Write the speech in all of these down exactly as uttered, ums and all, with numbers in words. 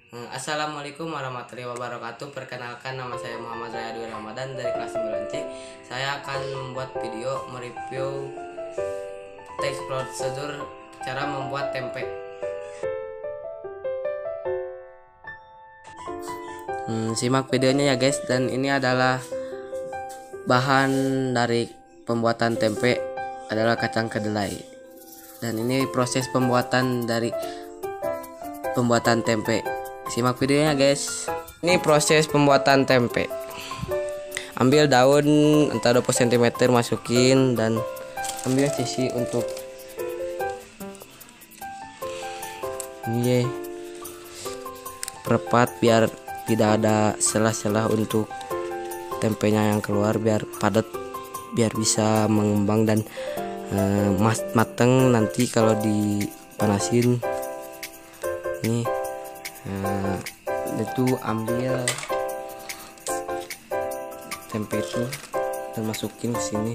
Hmm, Assalamualaikum warahmatullahi wabarakatuh. Perkenalkan, nama saya Muhammad Rayadi Ramadan dari kelas sembilan C. Saya akan membuat video mereview teks prosedur cara membuat tempe. Hmm, simak videonya ya guys. Dan ini adalah bahan dari pembuatan tempe adalah kacang kedelai. Dan ini proses pembuatan dari pembuatan tempe. Simak videonya guys. Ini proses pembuatan tempe. Ambil daun entah dua puluh sentimeter, masukin dan ambil sisi untuk ini perpat biar tidak ada celah-celah untuk tempenya yang keluar, biar padat, biar bisa mengembang dan eh, mateng nanti kalau dipanasin. Ini nah, itu ambil tempe itu dan masukin ke sini.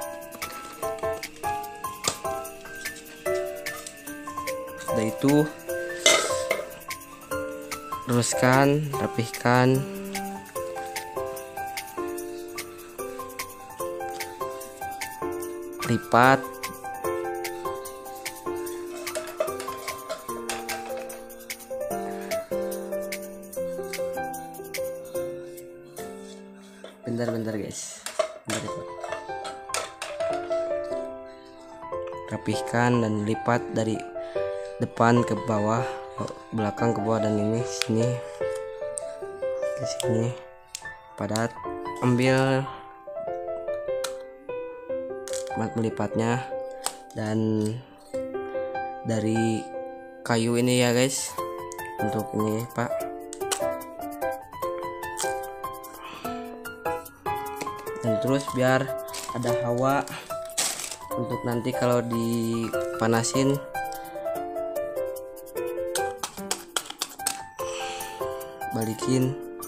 Setelah itu luruskan, rapihkan, lipat. Bentar-bentar guys, bentar ya, Pak. Rapihkan dan lipat dari depan ke bawah, belakang ke bawah, dan ini sini ke sini padat. Ambil mat melipatnya dan dari kayu ini ya guys, untuk ini Pak. Dan terus biar ada hawa untuk nanti kalau dipanasin balikin,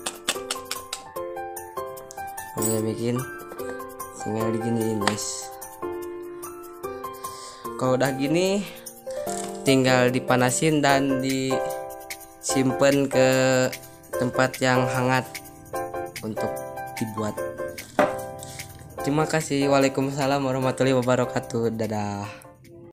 udah bikin tinggal diginiin guys. Kalau udah gini tinggal dipanasin dan disimpan ke tempat yang hangat untuk dibuat. Terima kasih. Waalaikumsalam warahmatullahi wabarakatuh. Dadah.